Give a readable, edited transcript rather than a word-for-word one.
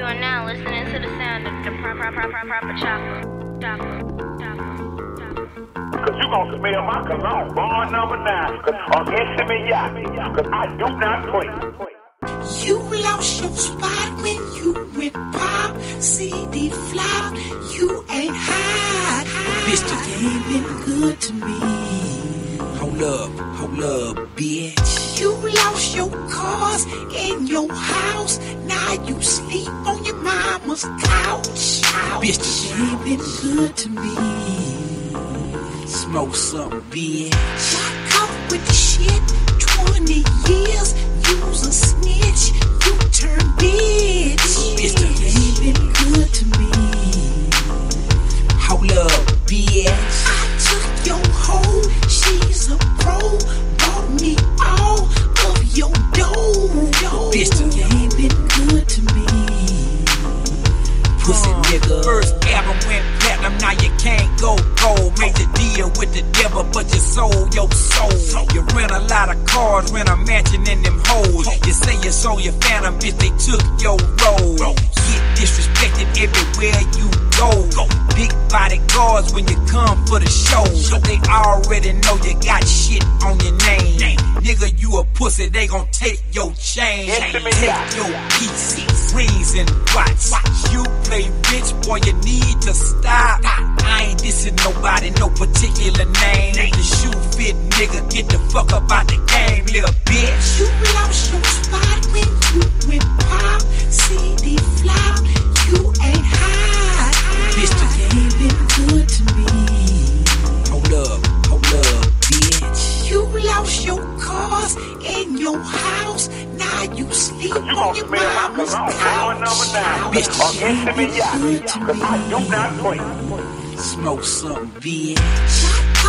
are now listening to the sound of the proper chopper. Cause you gon' smell my cologne, bar number 9. Cause cause I do not play. You lost your spot when you went pop. CD flop, you ain't hot. Bitch, the game been good to me. Hold up, bitch. You lost your cars in your house. Now you sleep on your mama's couch. Bitch, the game been good to me. Smoke something, bitch. Got caught with the shit 20 years. You's a snitch, you turn bitch. Bitch, the game been good to me. Hold up, bitch. I took your hoe, she's a pro. Bought me all of your dough. Bitch, the game been good to me. Pussy nigga. First album went platinum, now you can't go gold. Made the deal with the devil, but you sold your soul. You rent a lot of cars, rent a mansion in them hoes. You say you sold your phantom, bitch, they took your role. Get disrespected everywhere you go. Big bodyguards when you come for the show. They already know you got shit on your name. Nigga, you a pussy, they gon' take your chain. Take your piece, rings and watch. You play rich, boy, you need to stop. I ain't dissing nobody, no particular name. The shoe fit, nigga, get the fuck up out the game, little bitch. You lost your spot when you went pop. CD flop, you ain't hot. Bitch, the game been good to me. Hold up, bitch. You lost your cars in your house. Now you sleep on your mama's couch. Bitch, the game been good to me. Cause I do not play. Smoke something, bitch.